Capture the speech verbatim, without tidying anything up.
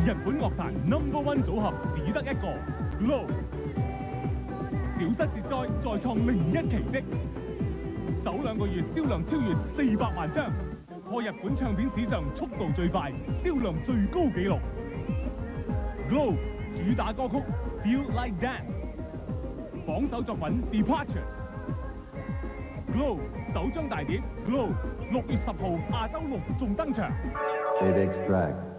日本樂壇 number one 組合只得一個 Glow， 小室哲哉再創另一奇蹟，首兩個月銷量超越四百萬張，破日本唱片史上速度最快、銷量最高紀錄。Glow 主打歌曲 Feel Like Dance， 榜首作品 Departures。Glow 首張大碟 Glow 六月十號亞洲隆重登場。 Data extract.